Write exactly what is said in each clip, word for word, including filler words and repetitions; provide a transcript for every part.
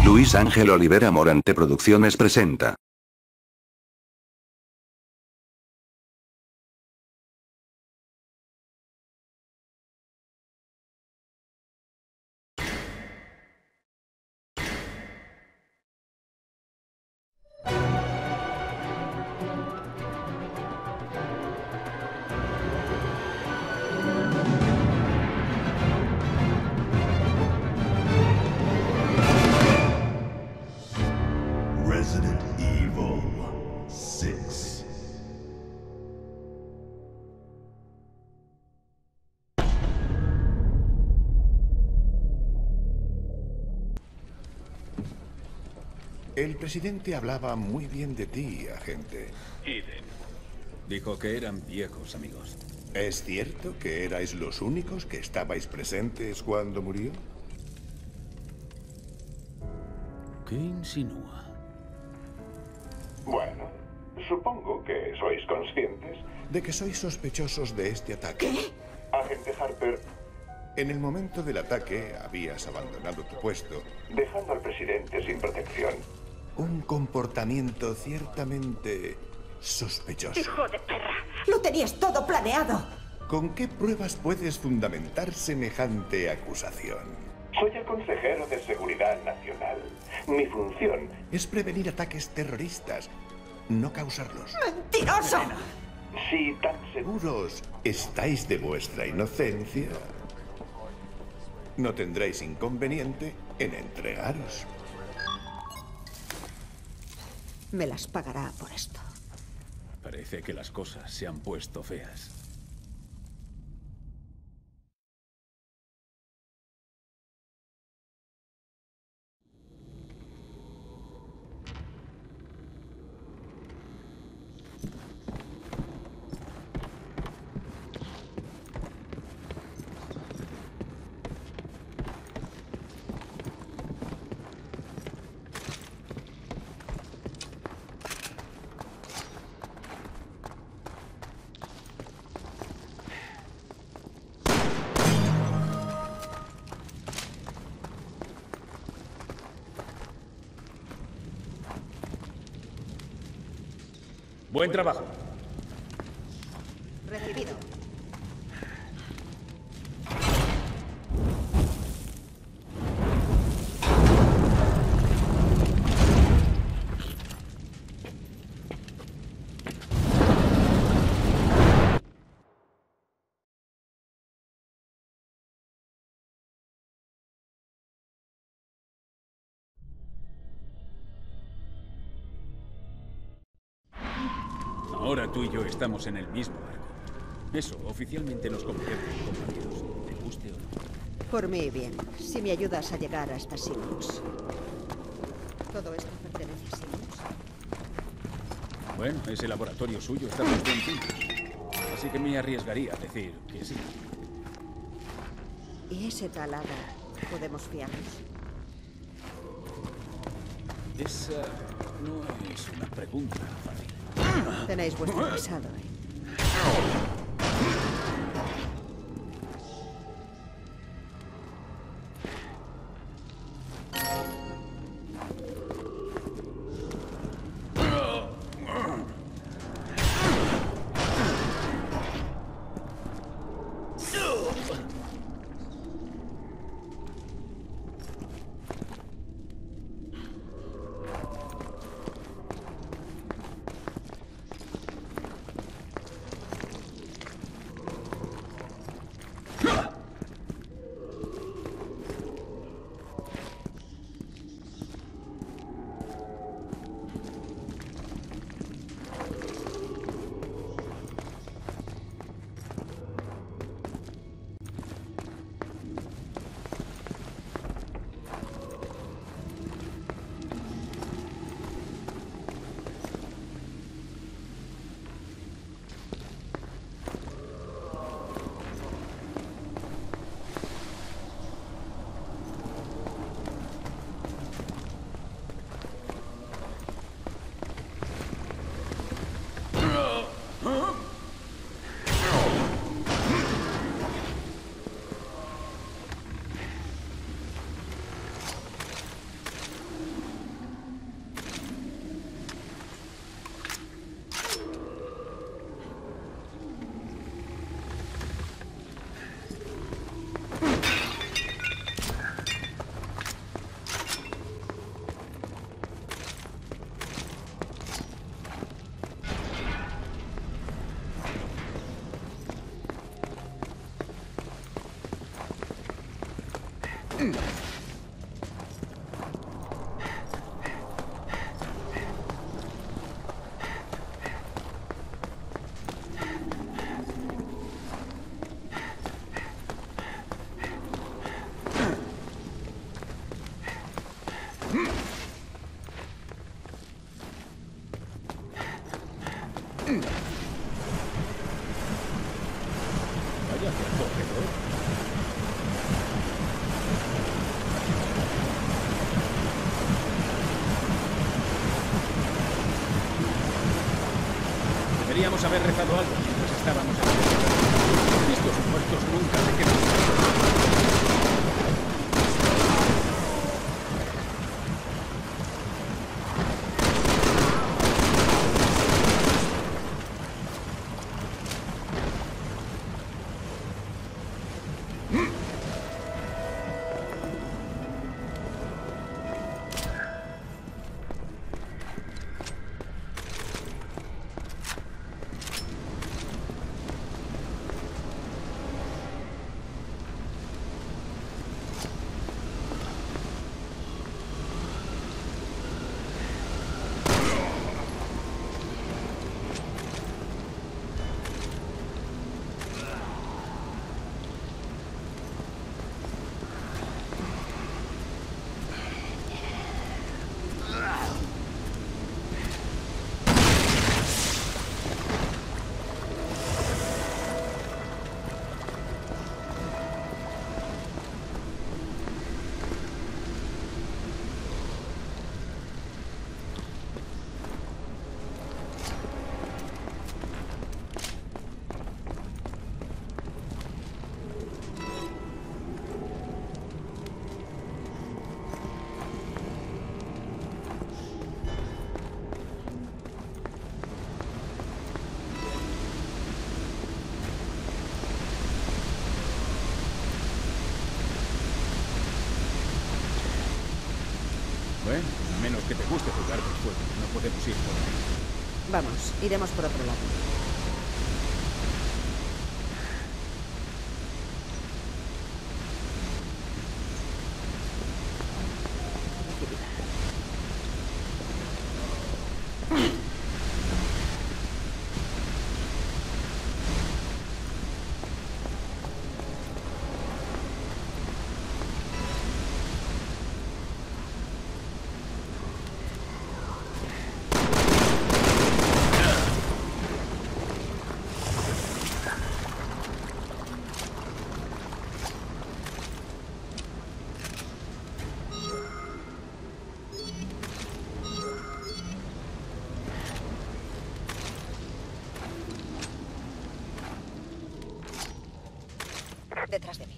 Luis Ángel Olivera Morante Producciones presenta. Resident Evil seis. El presidente hablaba muy bien de ti, agente. Eden. Dijo que eran viejos amigos. ¿Es cierto que erais los únicos que estabais presentes cuando murió? ¿Qué insinúa? Bueno, supongo que sois conscientes de que sois sospechosos de este ataque. ¿Qué? Agente Harper, en el momento del ataque habías abandonado tu puesto, dejando al presidente sin protección. Un comportamiento ciertamente sospechoso. ¡Hijo de perra! ¡Lo tenías todo planeado! ¿Con qué pruebas puedes fundamentar semejante acusación? Soy el consejero de Seguridad Nacional. Mi función es prevenir ataques terroristas, no causarlos. ¡Mentiroso! Si tan seguros estáis de vuestra inocencia, no tendréis inconveniente en entregaros. Me las pagará por esto. Parece que las cosas se han puesto feas. Buen trabajo. Recibido. Ahora tú y yo estamos en el mismo barco. Eso oficialmente nos convierte en compañeros, te guste o no. Por mí, bien. Si me ayudas a llegar hasta Simmons. ¿Todo esto pertenece a Simmons? Bueno, ese laboratorio suyo está puesto en puntos. Así que me arriesgaría a decir que sí. ¿Y ese tal Ada? ¿Podemos fiarnos? Esa no es una pregunta fácil. Tenéis vuestro pasado, ¿eh? Vaya corredor. Deberíamos haber rezado algo mientras estábamos aquí. Estos muertos nunca se quedan. Bueno, a menos que te guste jugar con fuego, no podemos ir por ahí. Vamos, iremos por otro lado. Detrás de mí.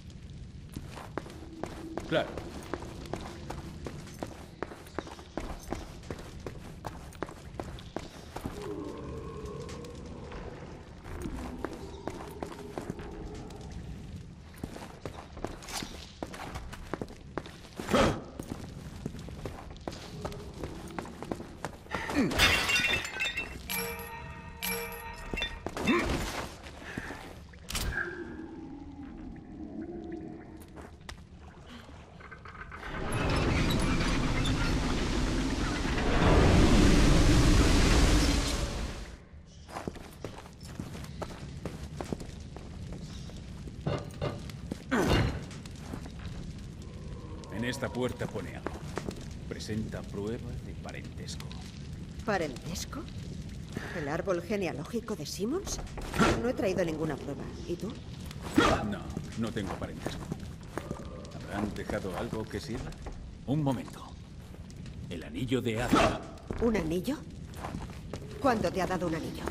Claro. En esta puerta pone algo. Presenta prueba de parentesco. ¿Parentesco? ¿El árbol genealógico de Simmons? No he traído ninguna prueba. ¿Y tú? No, no tengo parentesco. ¿Habrán dejado algo que sirva? Un momento. El anillo de Ada. ¿Un anillo? ¿Cuándo te ha dado un anillo?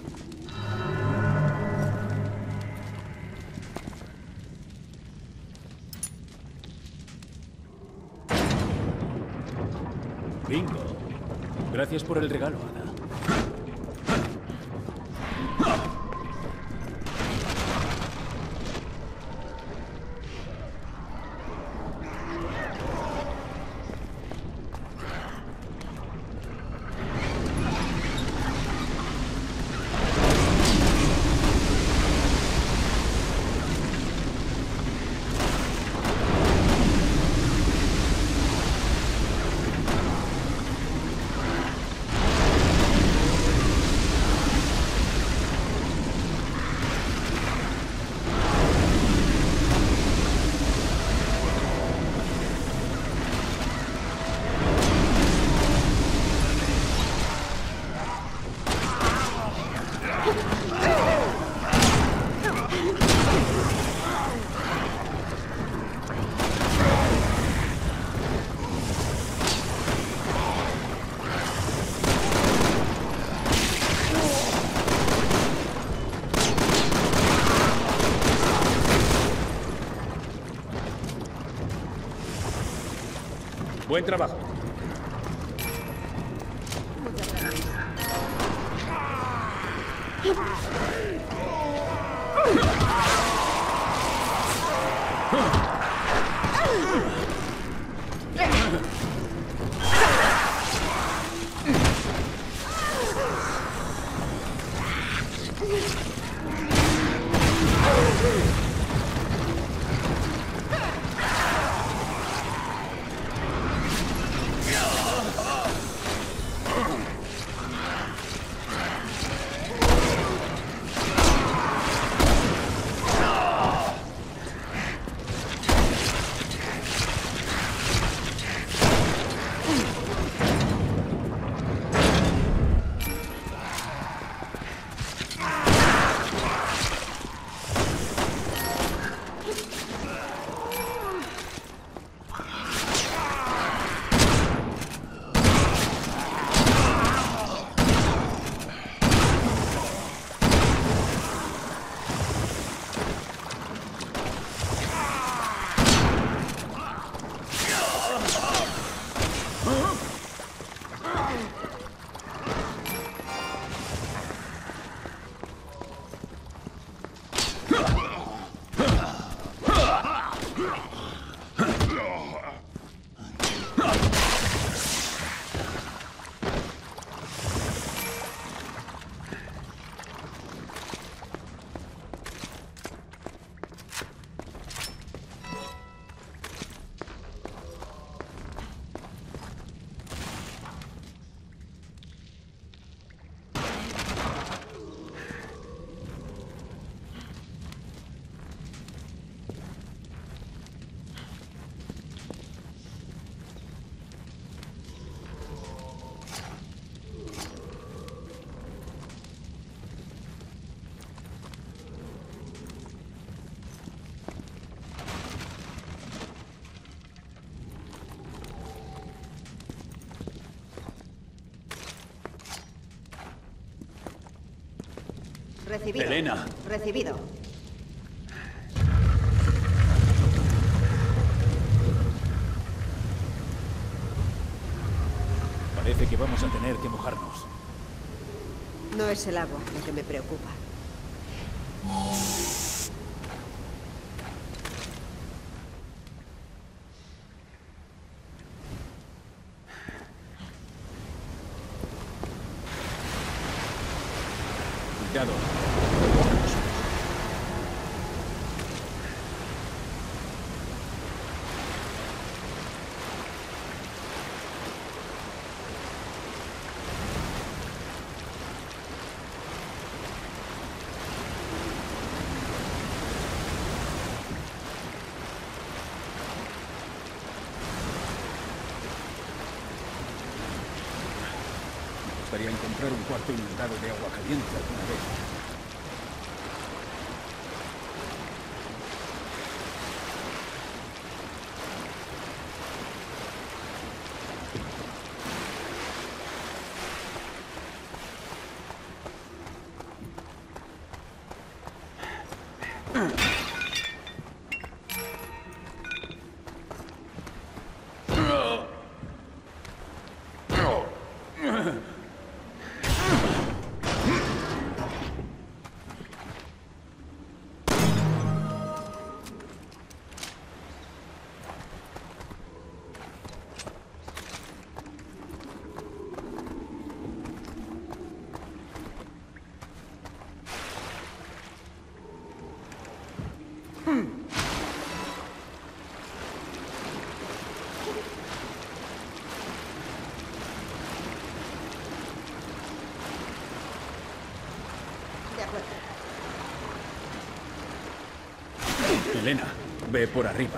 Bingo. Gracias por el regalo, Ada. Buen trabajo. Muchas gracias. Recibido. Elena. Recibido. Parece que vamos a tener que mojarnos. No es el agua lo que me preocupa. Cuidado. Me gustaría encontrar un cuarto inundado de agua caliente alguna vez. De acuerdo. Elena, ve por arriba.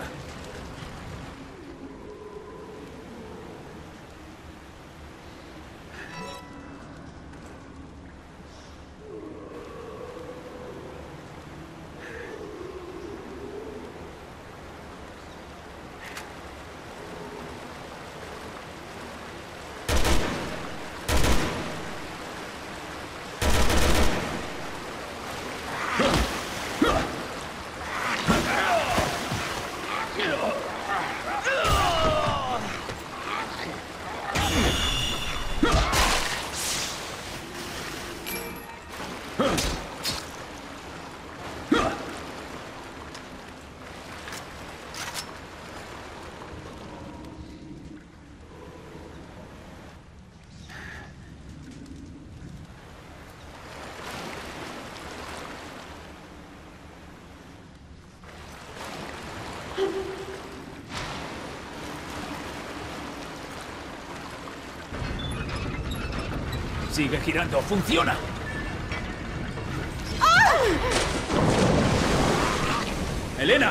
Sigue girando. ¡Funciona! ¡Elena!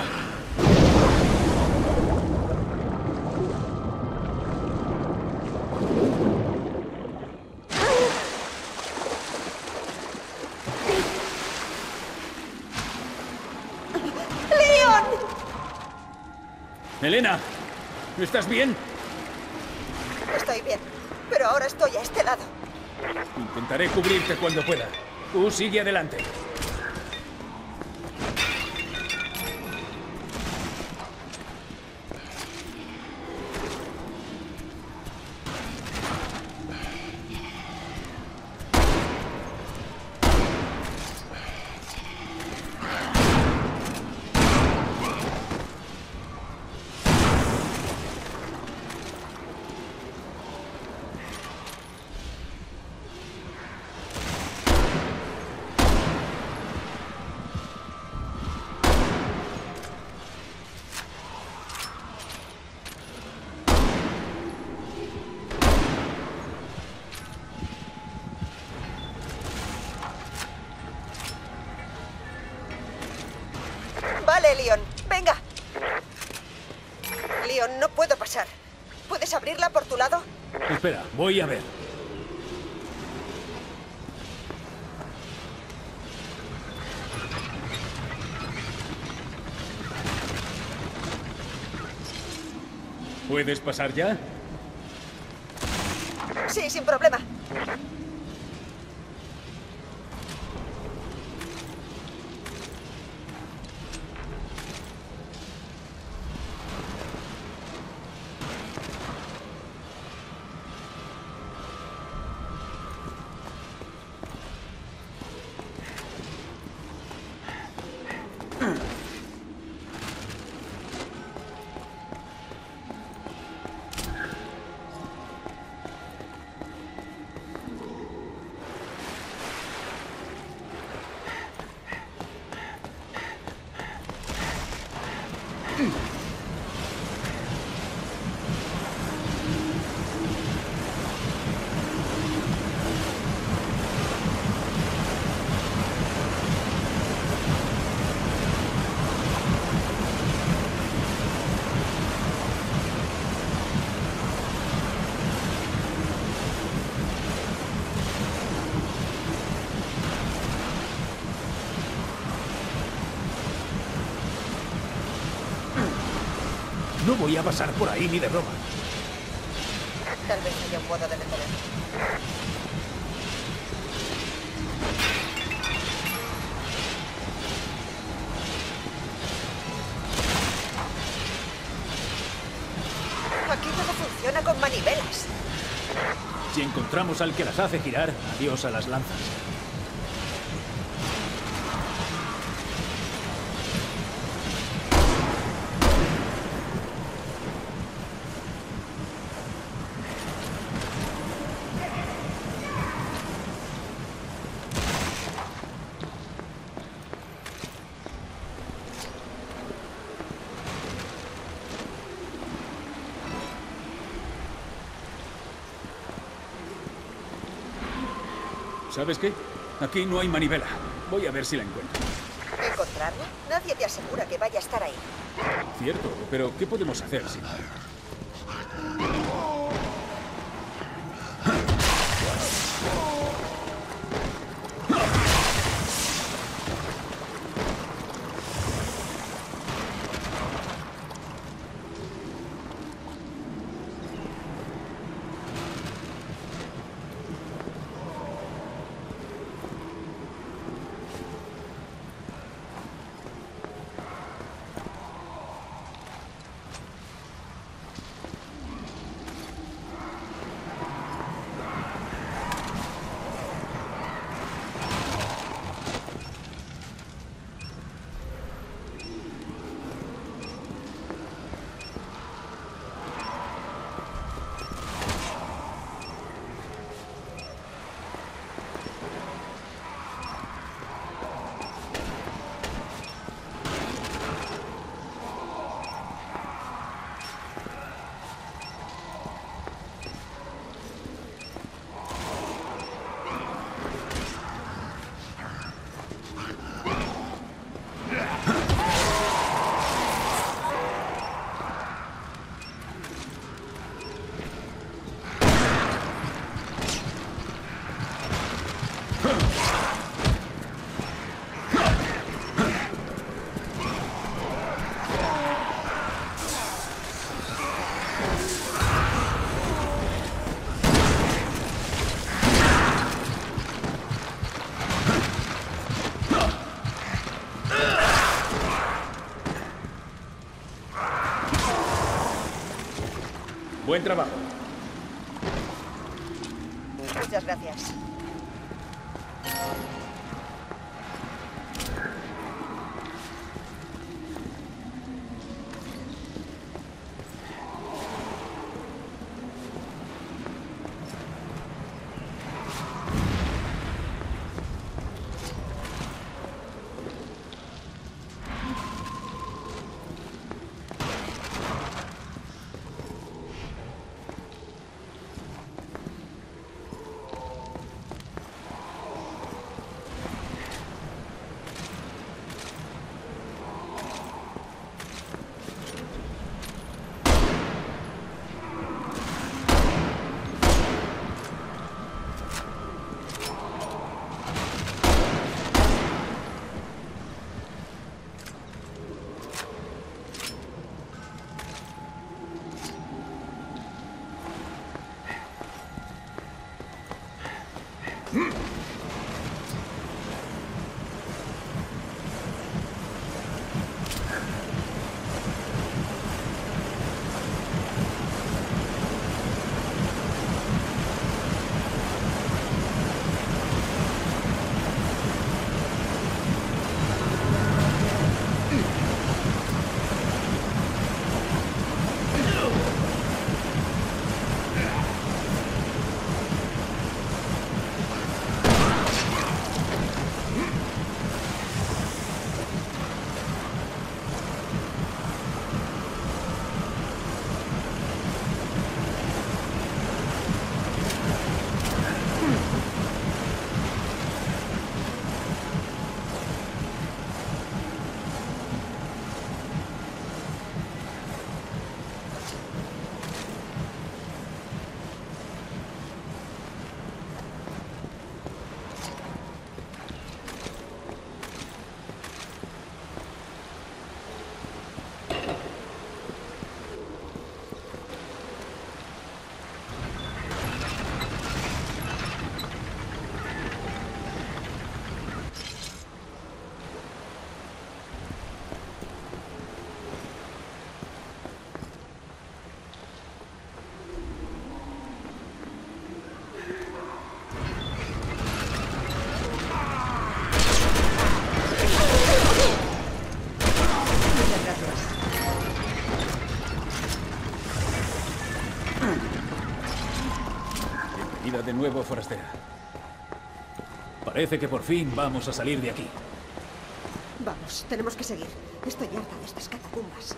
¡Leon! ¡Elena! ¿Estás bien? Estoy bien, pero ahora estoy a este lado. Intentaré cubrirte cuando pueda. Tú sigue adelante. Vale, Leon, venga. Leon, no puedo pasar. ¿Puedes abrirla por tu lado? Espera, voy a ver. ¿Puedes pasar ya? Sí, sin problema. No voy a pasar por ahí ni de broma. Tal vez haya un modo de detenerlo. Aquí todo funciona con manivelas. Si encontramos al que las hace girar, adiós a las lanzas. ¿Sabes qué? Aquí no hay manivela. Voy a ver si la encuentro. ¿Encontrarla? Nadie te asegura que vaya a estar ahí. Cierto, pero ¿qué podemos hacer si no? Buen trabajo. Muchas gracias. De nuevo, forastera. Parece que por fin vamos a salir de aquí. Vamos, tenemos que seguir. Estoy harta de estas catacumbas.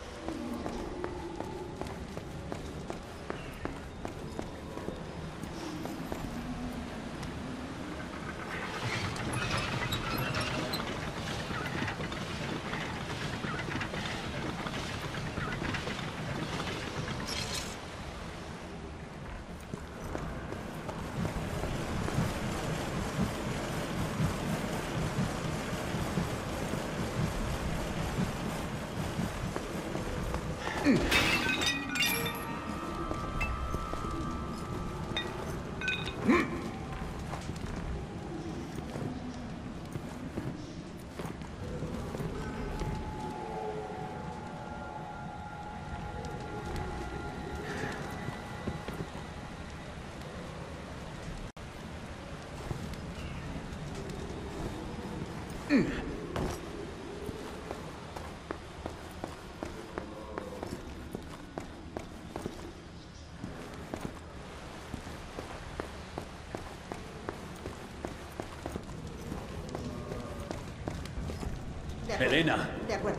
De acuerdo. Elena. De acuerdo.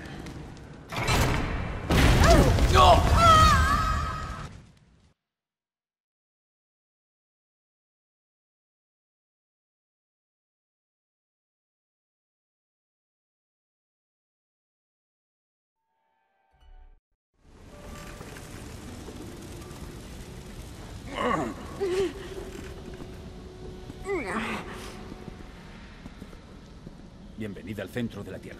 ¡No! Bienvenida al centro de la Tierra.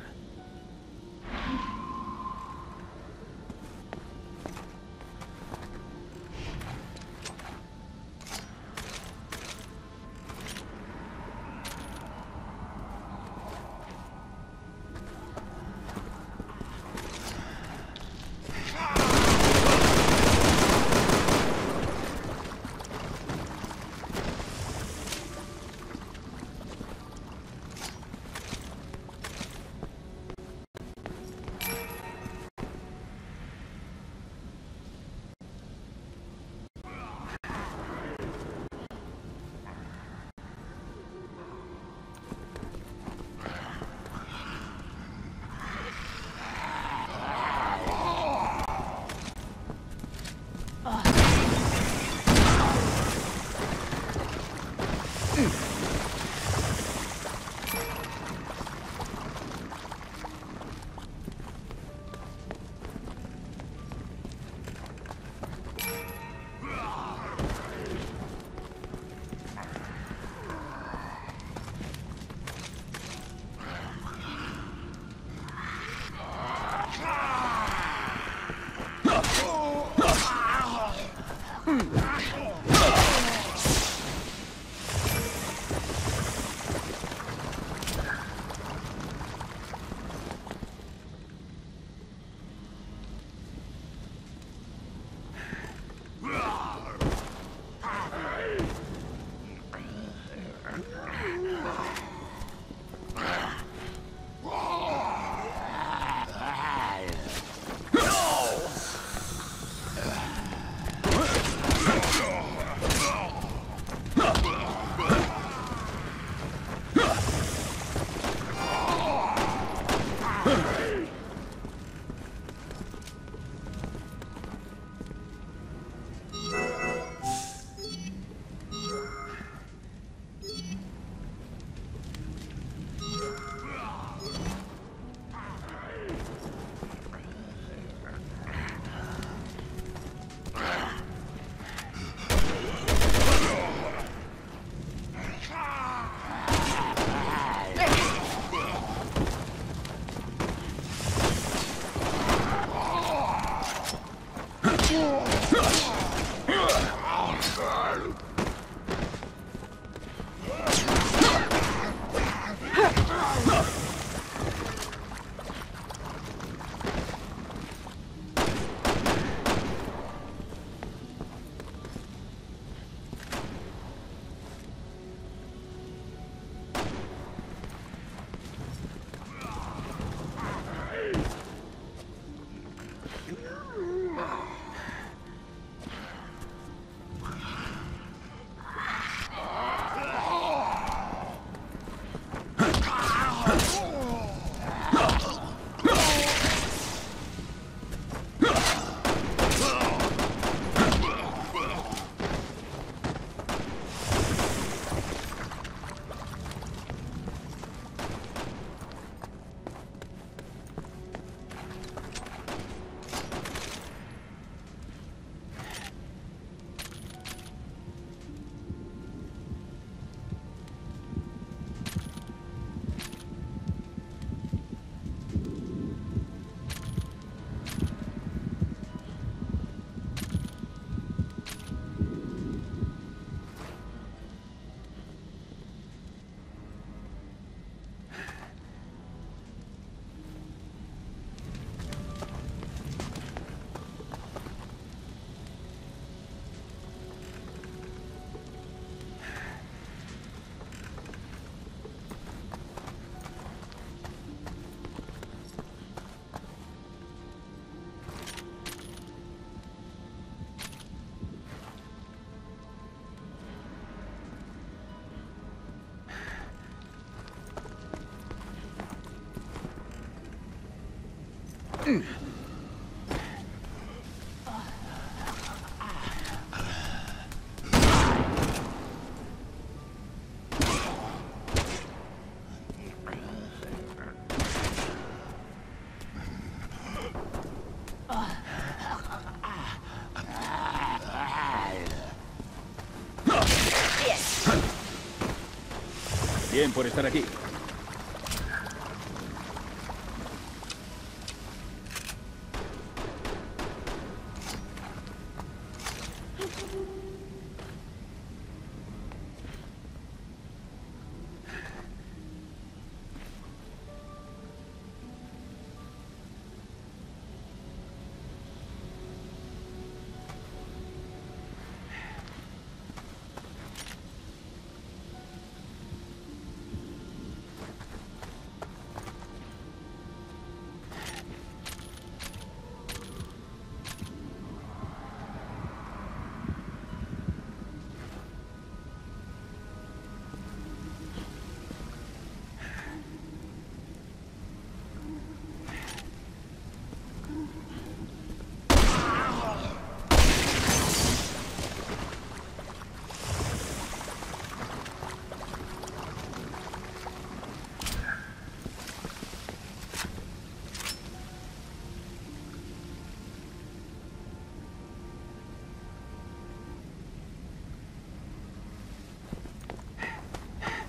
Bien por estar aquí.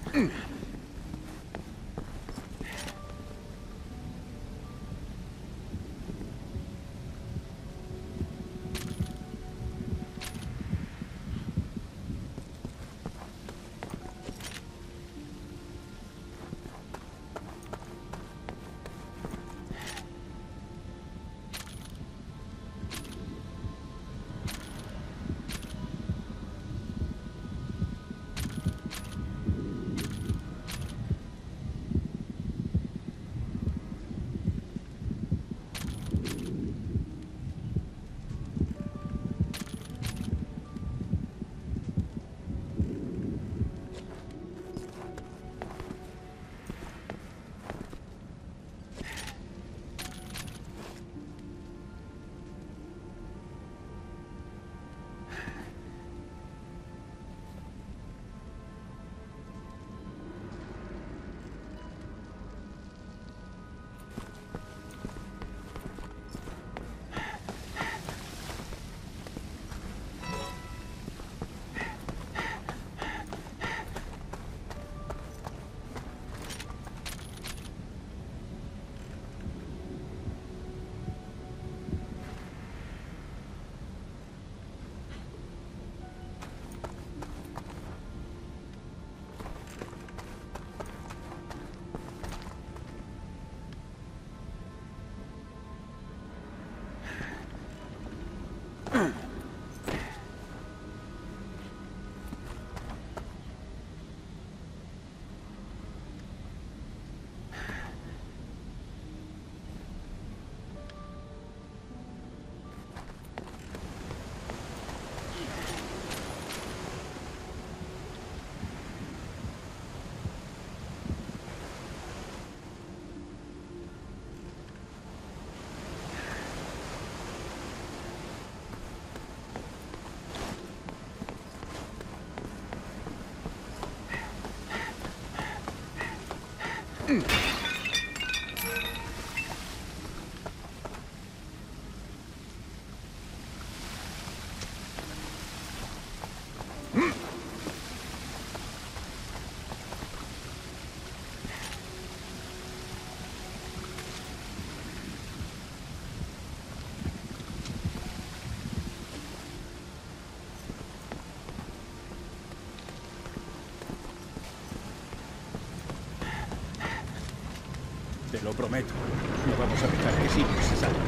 Te lo prometo. No vamos a dejar que Simmons se salga.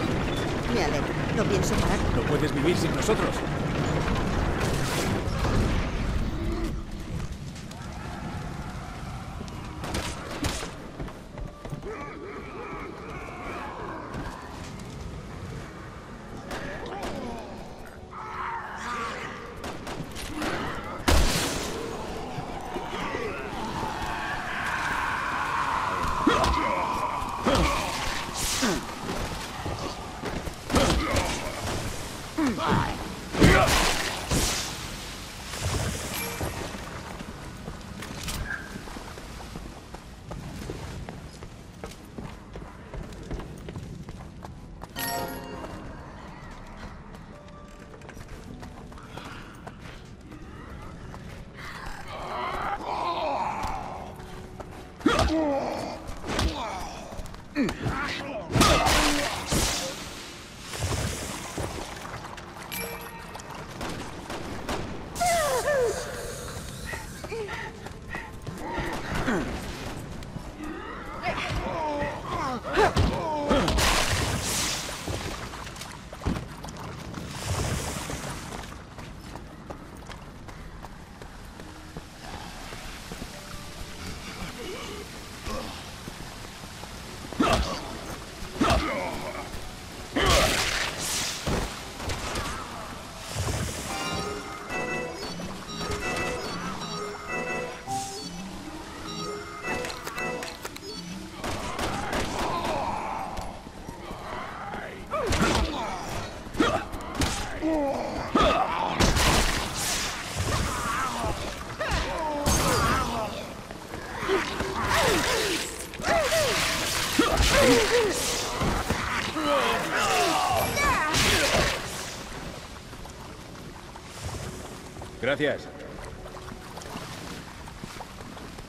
Me alegro. No pienso parar. No puedes vivir sin nosotros. Gracias.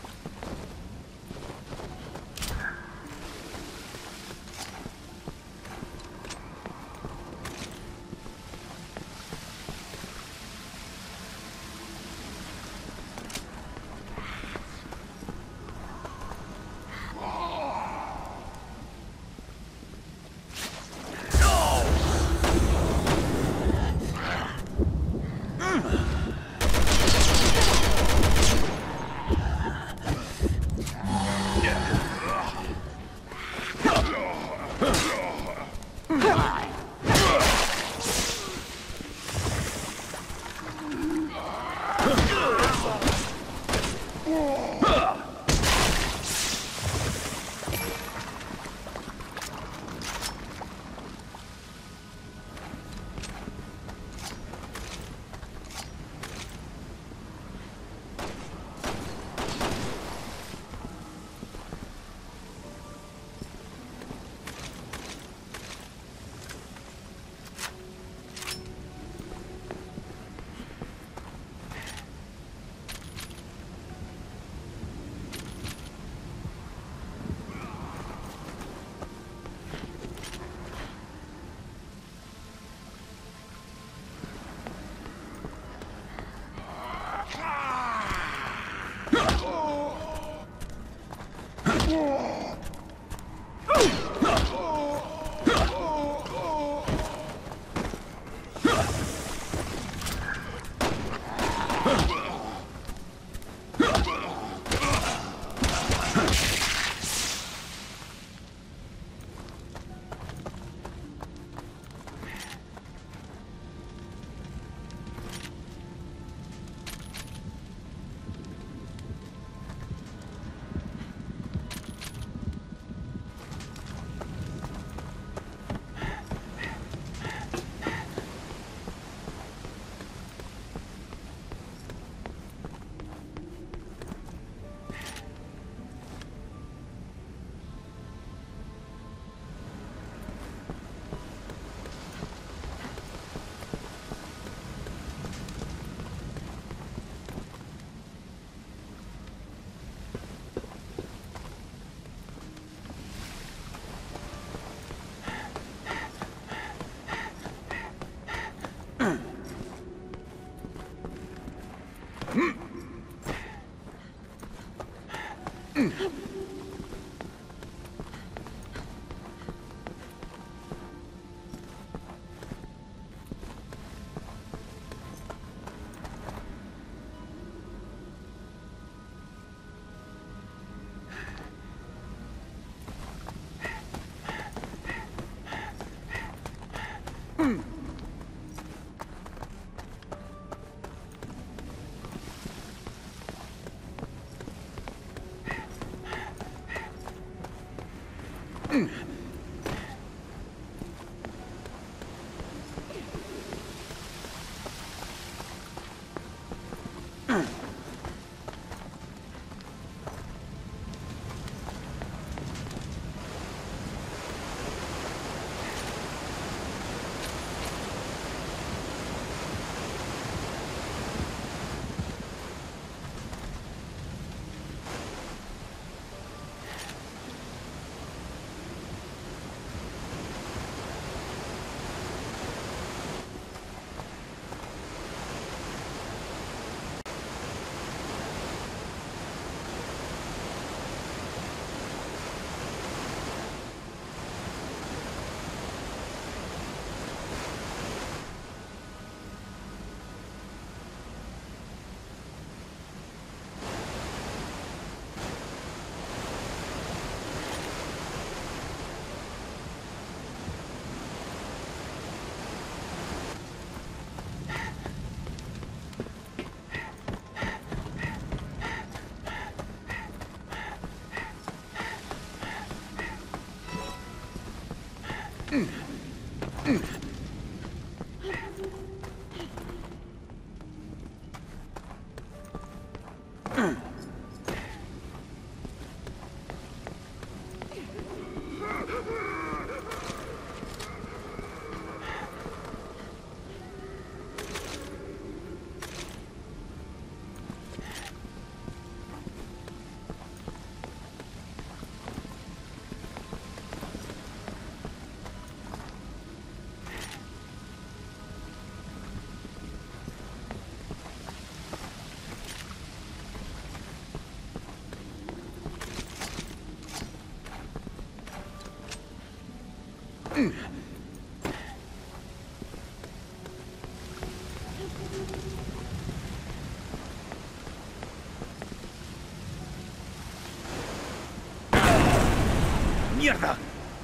mierda!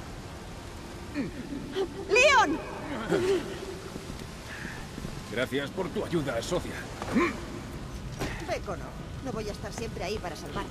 ¡Leon! Gracias por tu ayuda, socia. Ve, Connor. No voy a estar siempre ahí para salvarte.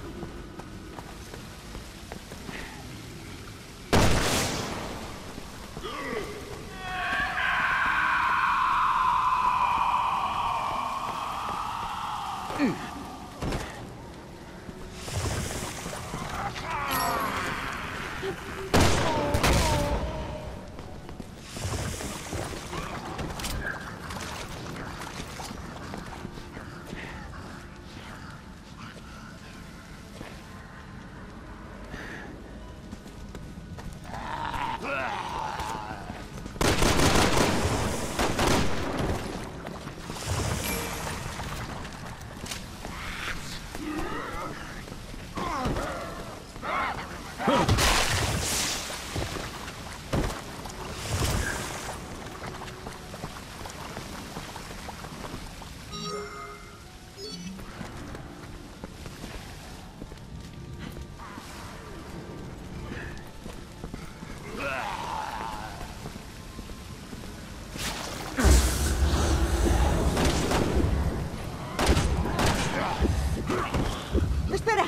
¡Espera!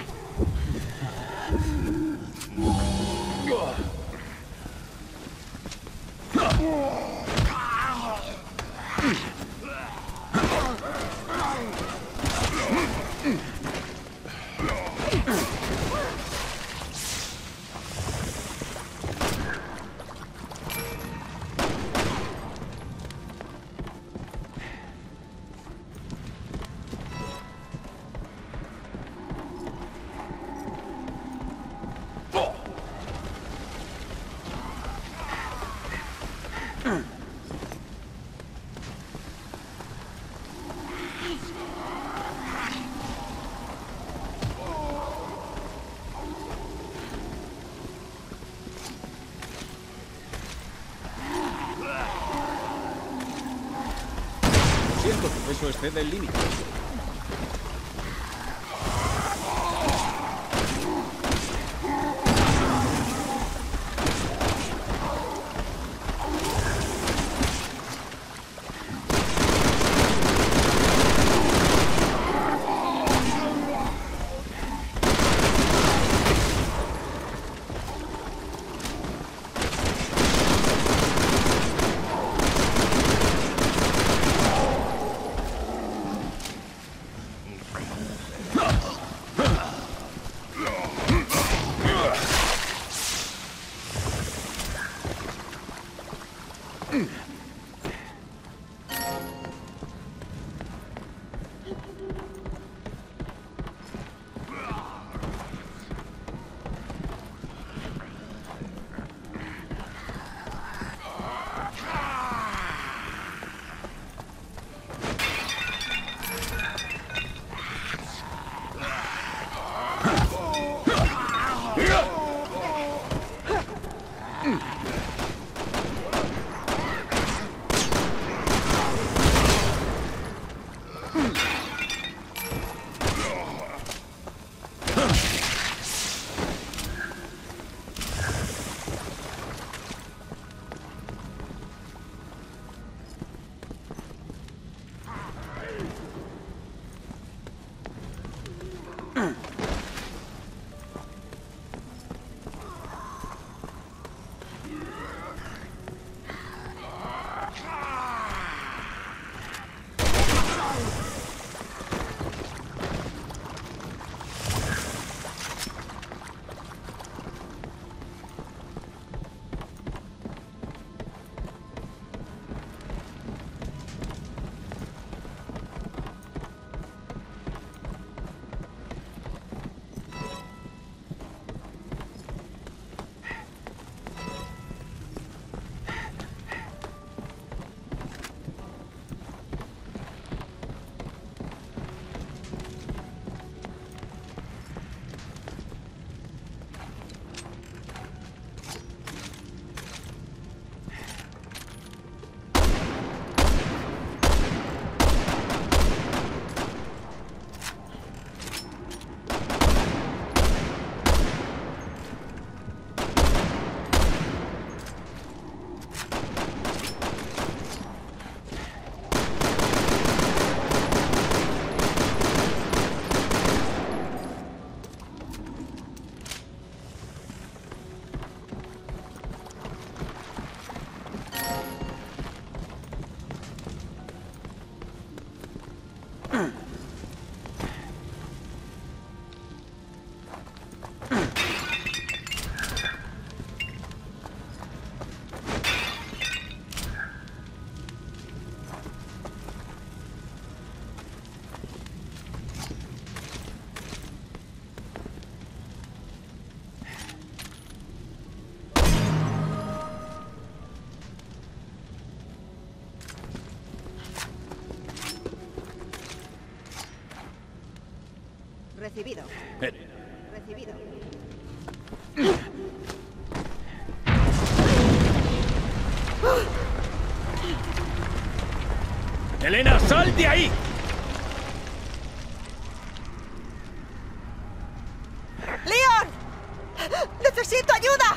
Siento, tu peso excede el límite. Recibido. Elena. Recibido. ¡Elena, sal de ahí! ¡Leon! ¡Necesito ayuda!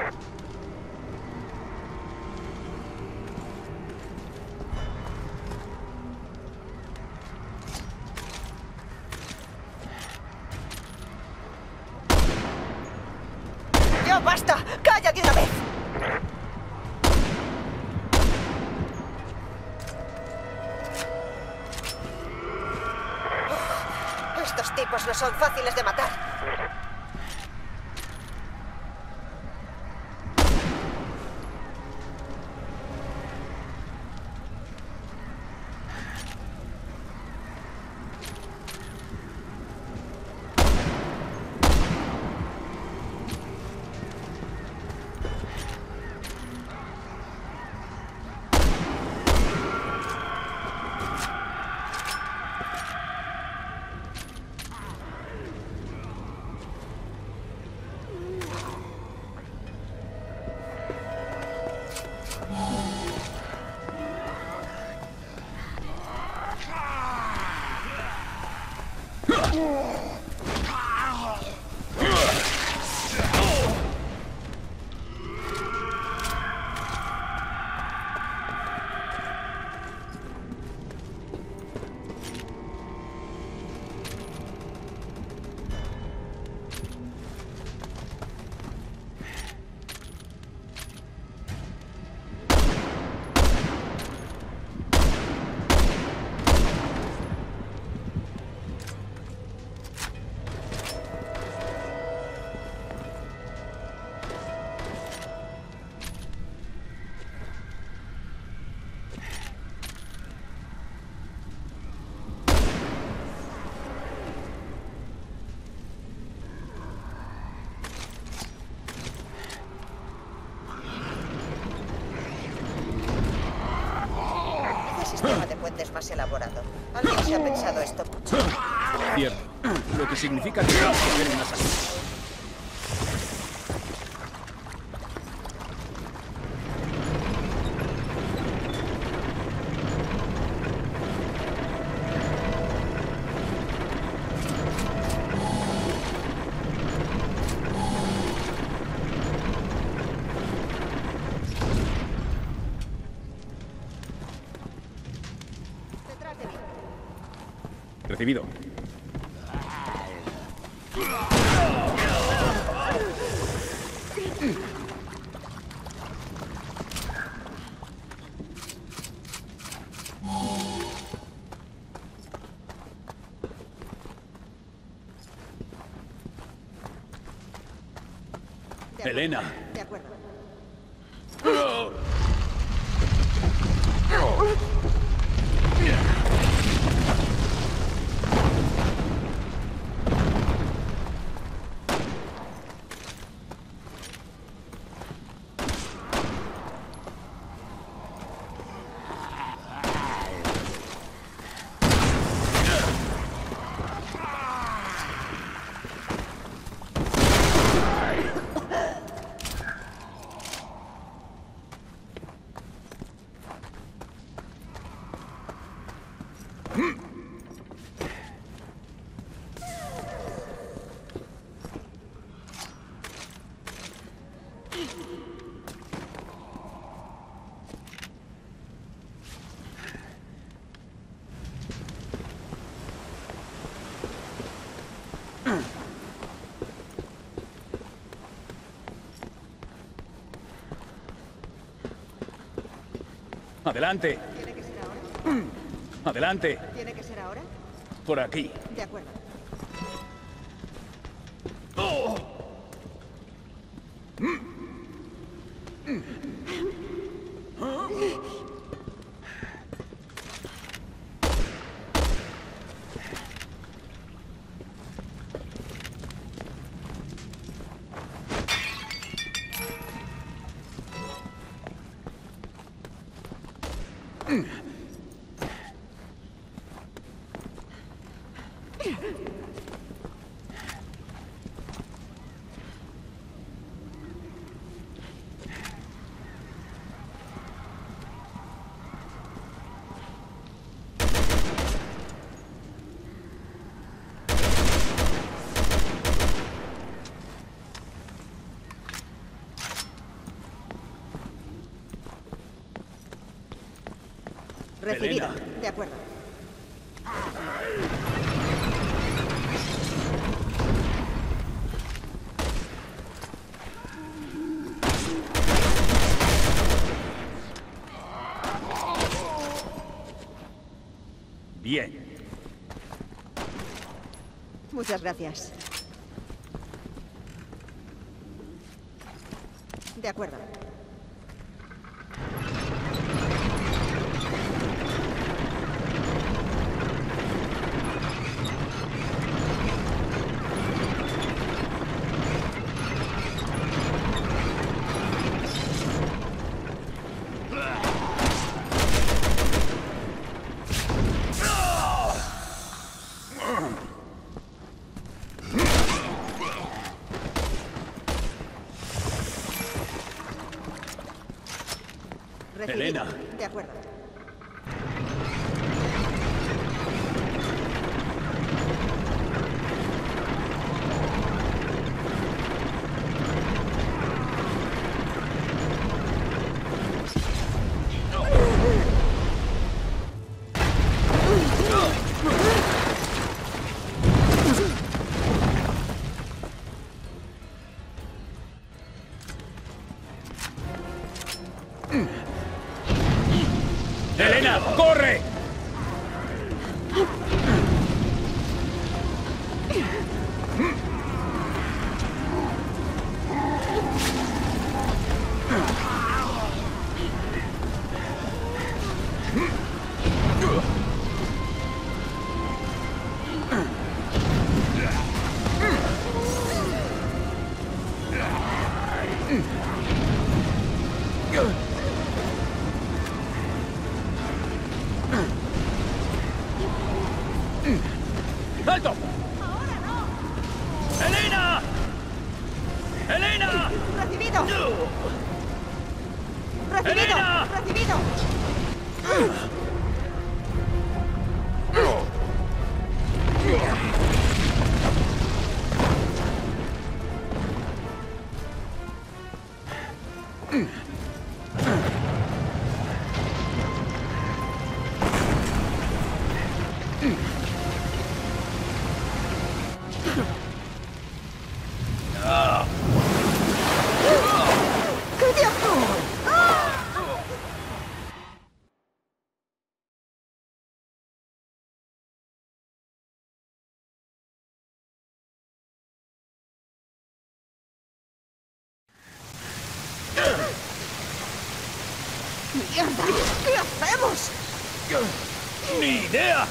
¡Ya basta! ¡Calla de una vez! Estos tipos no son fáciles de matar. Sistema de puentes más elaborado. Alguien se ha pensado esto mucho. Cierto. Lo que significa que tenemos que hacer una salida. Recibido. Elena. De acuerdo. Adelante. ¿Tiene que ser ahora? Adelante. ¿Tiene que ser ahora? Por aquí. De acuerdo. Oh. Recibido. Elena. De acuerdo. Bien. Muchas gracias. De acuerdo. Recibido. Elena. De acuerdo. ¡Elena, corre! ¡Alto! ¡Ahora no! ¡Elena! ¡Elena! ¡Recibido! ¡Recibido! ¡Elena! ¡Recibido! ¡Mierda! ¿Qué hacemos? ¡Ni idea!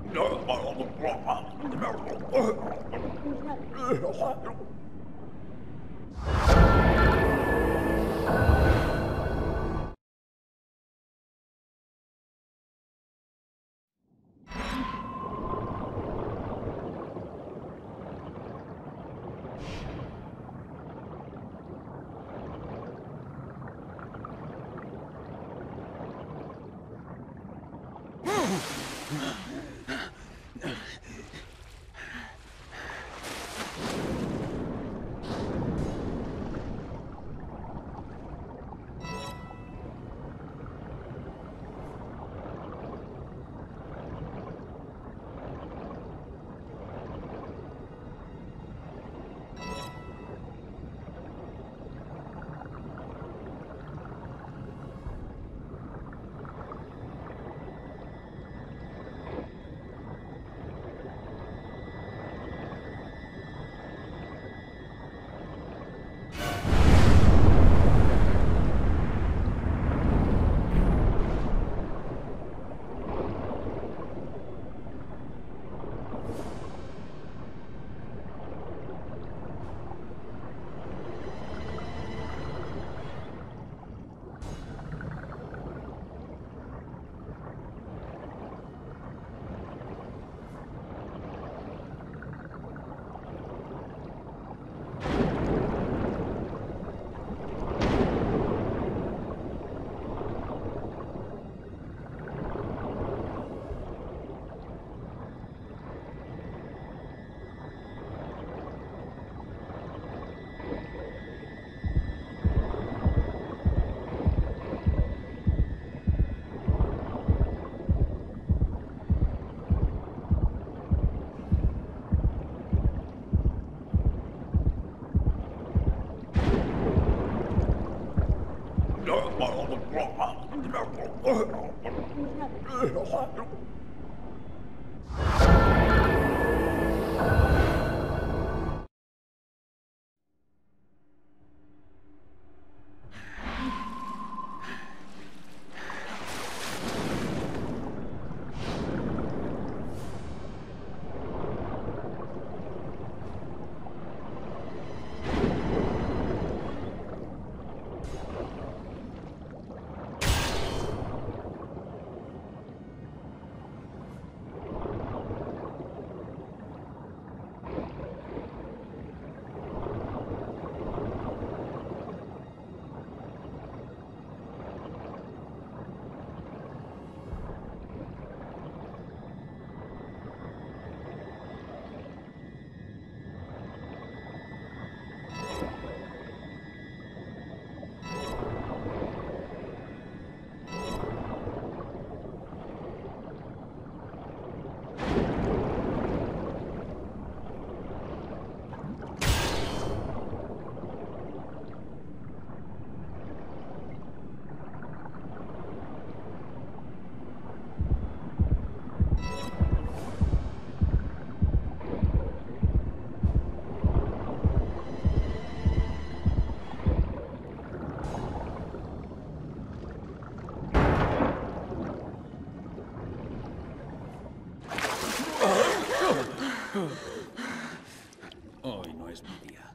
Hoy no es mi día.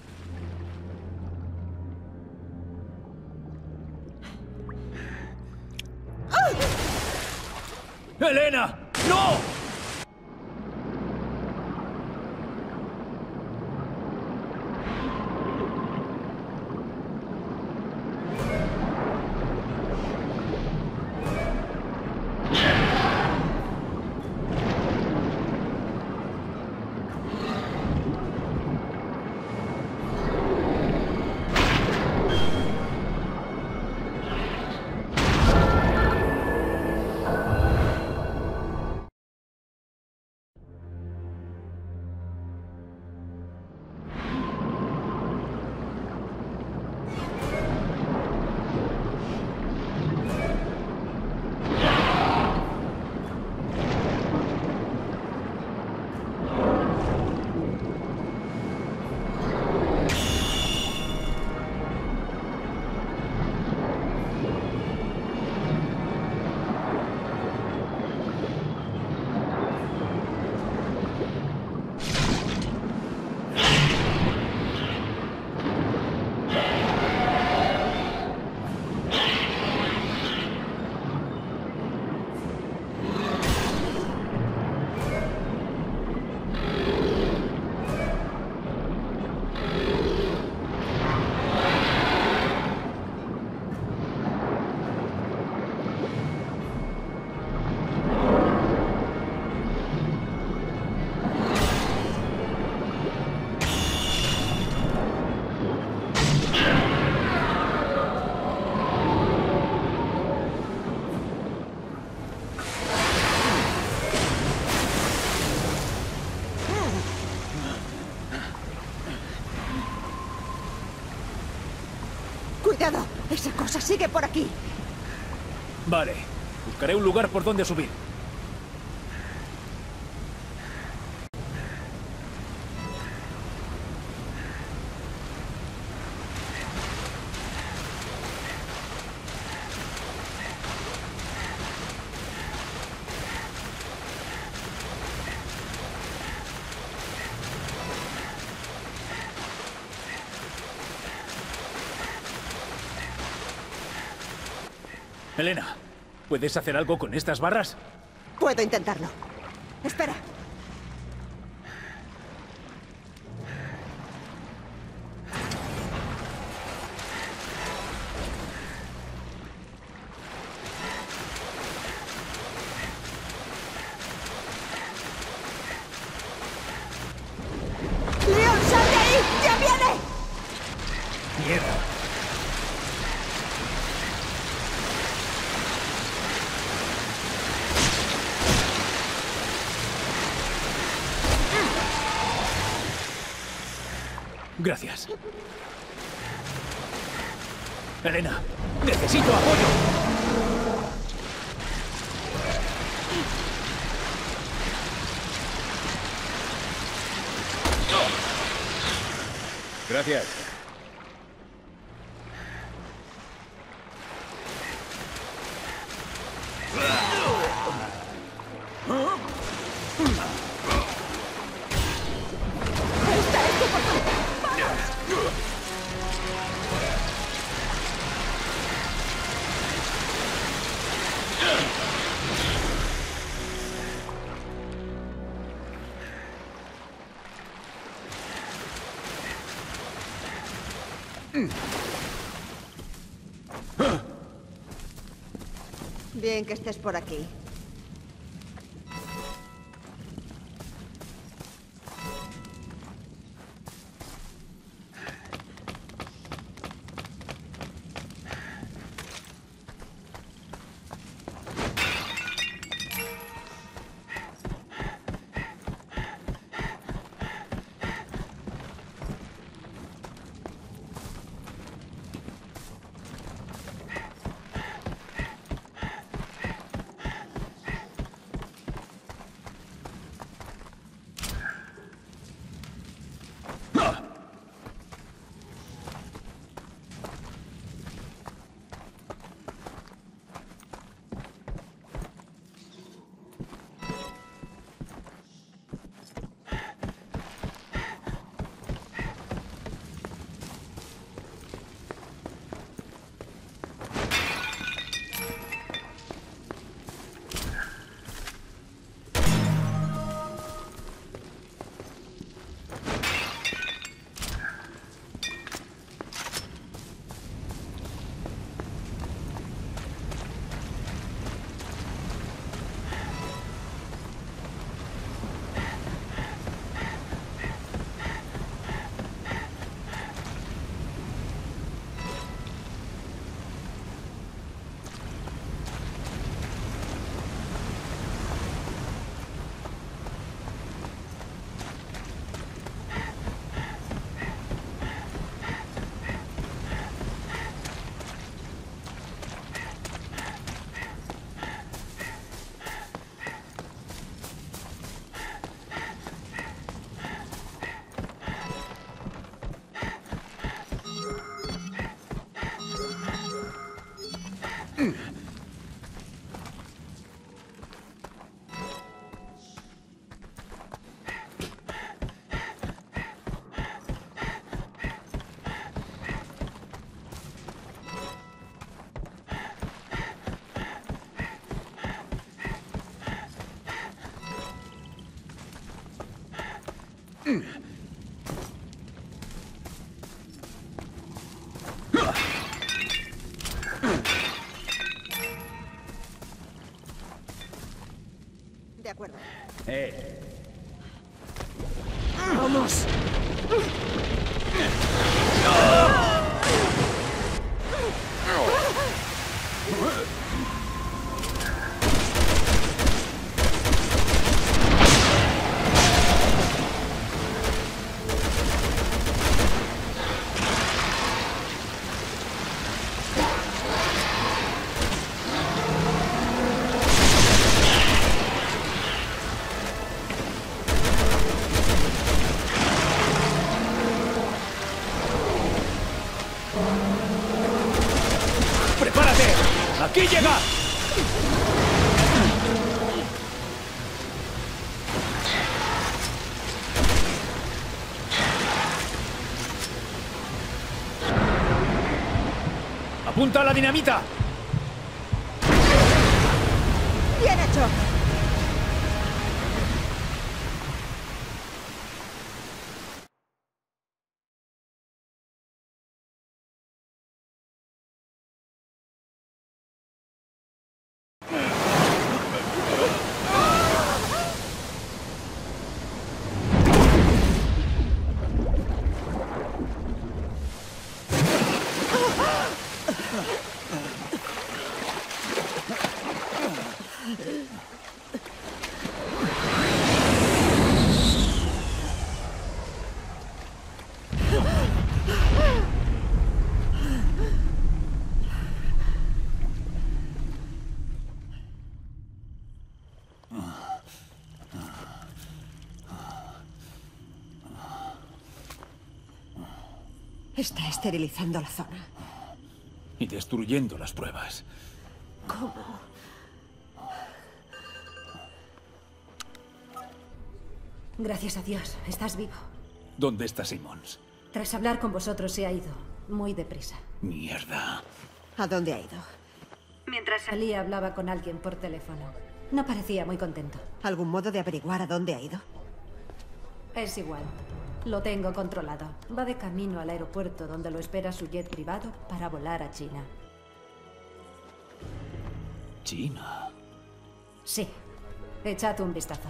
¡Elena! ¡No! cosa sigue por aquí. Vale. Buscaré un lugar por donde subir. Elena, ¿puedes hacer algo con estas barras? Puedo intentarlo. Espera. ¡Leon, sal de ahí! ¡Ya viene! ¡Mierda! Gracias. Elena, necesito apoyo. Gracias. Bien que estés por aquí. De acuerdo. Eh. ¡Vamos! ¡Apunta a la dinamita! ¡Bien hecho! Está esterilizando la zona. Y destruyendo las pruebas. ¿Cómo? Gracias a Dios, estás vivo. ¿Dónde está Simmons? Tras hablar con vosotros se ha ido. Muy deprisa. Mierda. ¿A dónde ha ido? Mientras salía hablaba con alguien por teléfono. No parecía muy contento. ¿Algún modo de averiguar a dónde ha ido? Es igual. Lo tengo controlado. Va de camino al aeropuerto donde lo espera su jet privado para volar a China. ¿China? Sí. Echad un vistazo.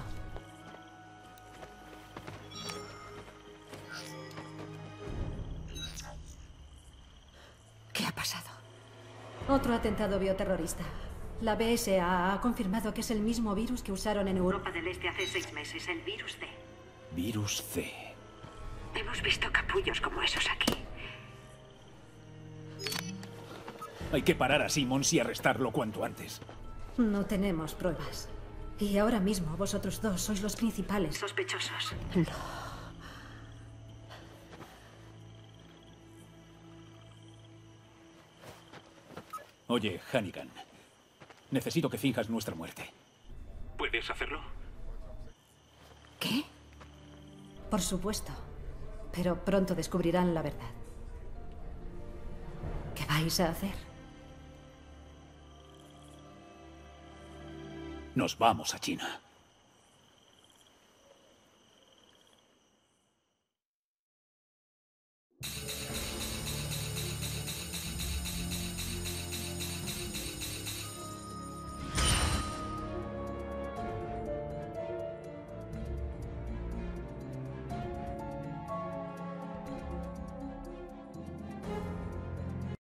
¿Qué ha pasado? Otro atentado bioterrorista. La B S A ha confirmado que es el mismo virus que usaron en Europa del Este hace seis meses, el virus C. Virus C. Hemos visto capullos como esos aquí. Hay que parar a Simmons y arrestarlo cuanto antes. No tenemos pruebas. Y ahora mismo vosotros dos sois los principales sospechosos. No. Oye, Hannigan. Necesito que finjas nuestra muerte. ¿Puedes hacerlo? ¿Qué? Por supuesto. Pero pronto descubrirán la verdad. ¿Qué vais a hacer? Nos vamos a China.